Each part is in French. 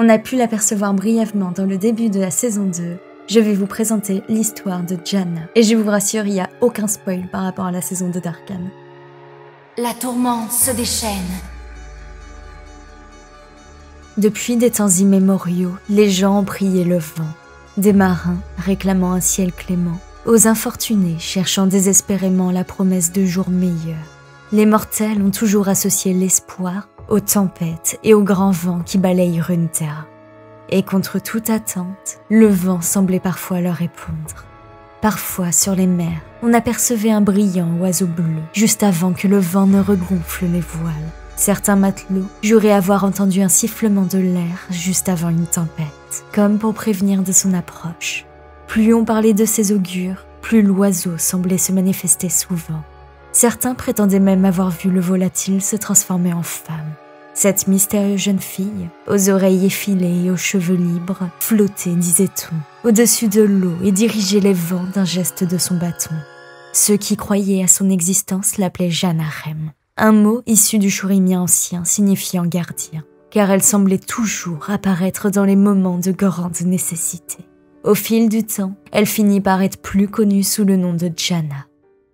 on a pu l'apercevoir brièvement dans le début de la saison 2, je vais vous présenter l'histoire de Janna. Et je vous rassure, il n'y a aucun spoil par rapport à la saison 2 d'Arcane. La tourmente se déchaîne. Depuis des temps immémoriaux, les gens ont prié le vent. Des marins réclamant un ciel clément, aux infortunés cherchant désespérément la promesse de jours meilleurs. Les mortels ont toujours associé l'espoir aux tempêtes et aux grands vents qui balayent Runeterra. Et contre toute attente, le vent semblait parfois leur répondre. Parfois, sur les mers, on apercevait un brillant oiseau bleu, juste avant que le vent ne regonfle les voiles. Certains matelots juraient avoir entendu un sifflement de l'air juste avant une tempête, comme pour prévenir de son approche. Plus on parlait de ces augures, plus l'oiseau semblait se manifester souvent. Certains prétendaient même avoir vu le volatile se transformer en femme. Cette mystérieuse jeune fille, aux oreilles effilées et aux cheveux libres, flottait, disait-on, au-dessus de l'eau et dirigeait les vents d'un geste de son bâton. Ceux qui croyaient à son existence l'appelaient Janarem, un mot issu du Shurimien ancien signifiant gardien, car elle semblait toujours apparaître dans les moments de grande nécessité. Au fil du temps, elle finit par être plus connue sous le nom de Janna.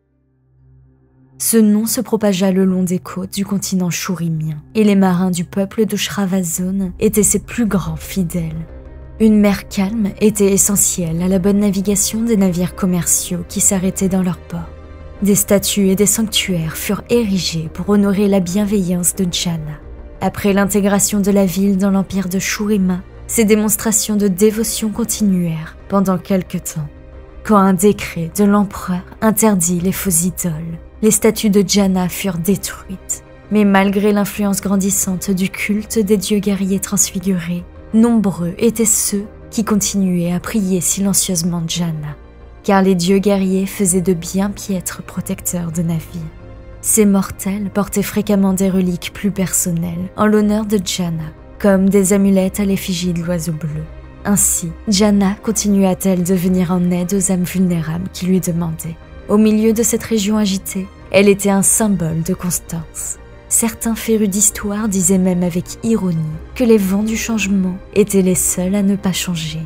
Ce nom se propagea le long des côtes du continent shurimien, et les marins du peuple de Shravazone étaient ses plus grands fidèles. Une mer calme était essentielle à la bonne navigation des navires commerciaux qui s'arrêtaient dans leurs ports. Des statues et des sanctuaires furent érigés pour honorer la bienveillance de Janna. Après l'intégration de la ville dans l'empire de Shurima, ces démonstrations de dévotion continuèrent pendant quelque temps. Quand un décret de l'empereur interdit les faux idoles, les statues de Janna furent détruites. Mais malgré l'influence grandissante du culte des dieux guerriers transfigurés, nombreux étaient ceux qui continuaient à prier silencieusement Janna, car les dieux guerriers faisaient de bien piètres protecteurs de navires. Ces mortels portaient fréquemment des reliques plus personnelles en l'honneur de Janna, comme des amulettes à l'effigie de l'oiseau bleu. Ainsi, Janna continua-t-elle de venir en aide aux âmes vulnérables qui lui demandaient. Au milieu de cette région agitée, elle était un symbole de constance. Certains férus d'histoire disaient même avec ironie que les vents du changement étaient les seuls à ne pas changer.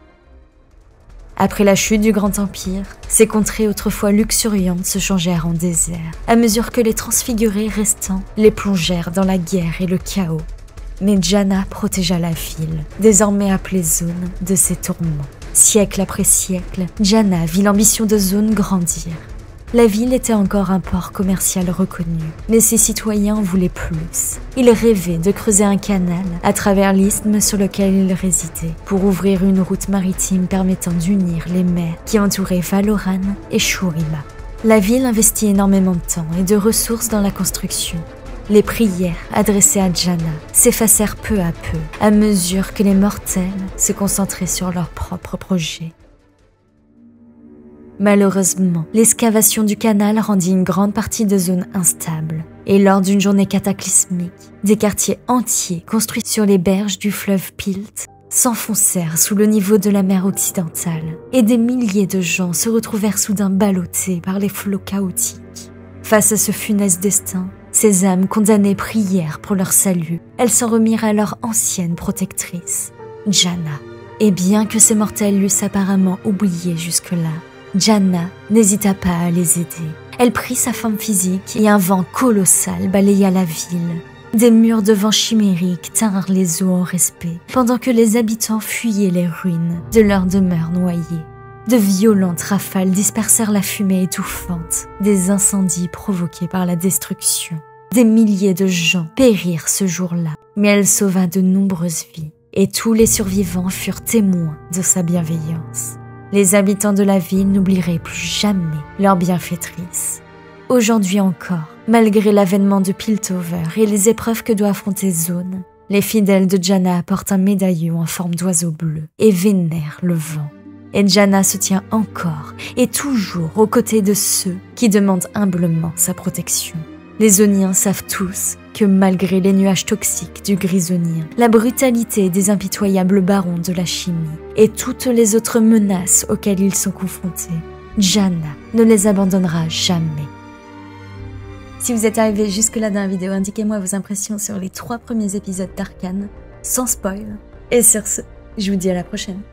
Après la chute du Grand Empire, ces contrées autrefois luxuriantes se changèrent en désert, à mesure que les transfigurés restants les plongèrent dans la guerre et le chaos. Mais Janna protégea la ville, désormais appelée Zone, de ses tourments. Siècle après siècle, Janna vit l'ambition de Zone grandir. La ville était encore un port commercial reconnu, mais ses citoyens en voulaient plus. Ils rêvaient de creuser un canal à travers l'isthme sur lequel ils résidaient, pour ouvrir une route maritime permettant d'unir les mers qui entouraient Valoran et Shurima. La ville investit énormément de temps et de ressources dans la construction. Les prières adressées à Janna s'effacèrent peu à peu, à mesure que les mortels se concentraient sur leurs propres projets. Malheureusement, l'excavation du canal rendit une grande partie de Zone instable, et lors d'une journée cataclysmique, des quartiers entiers construits sur les berges du fleuve Pilt s'enfoncèrent sous le niveau de la mer occidentale, et des milliers de gens se retrouvèrent soudain ballottés par les flots chaotiques. Face à ce funeste destin, ces âmes condamnées prièrent pour leur salut. Elles s'en remirent à leur ancienne protectrice, Janna. Et bien que ces mortels l'eussent apparemment oublié jusque-là, Janna n'hésita pas à les aider. Elle prit sa forme physique et un vent colossal balaya la ville. Des murs de vent chimériques tinrent les eaux en respect, pendant que les habitants fuyaient les ruines de leurs demeures noyées. De violentes rafales dispersèrent la fumée étouffante des incendies provoqués par la destruction. Des milliers de gens périrent ce jour-là, mais elle sauva de nombreuses vies, et tous les survivants furent témoins de sa bienveillance. Les habitants de la ville n'oublieraient plus jamais leur bienfaitrice. Aujourd'hui encore, malgré l'avènement de Piltover et les épreuves que doit affronter Zone, les fidèles de Janna portent un médaillon en forme d'oiseau bleu et vénèrent le vent. Et Janna se tient encore et toujours aux côtés de ceux qui demandent humblement sa protection. Les Zoniens savent tous que malgré les nuages toxiques du Grisonien, la brutalité des impitoyables barons de la chimie et toutes les autres menaces auxquelles ils sont confrontés, Janna ne les abandonnera jamais. Si vous êtes arrivé jusque-là dans la vidéo, indiquez-moi vos impressions sur les 3 premiers épisodes d'Arcane, sans spoil, Et sur ce, je vous dis à la prochaine.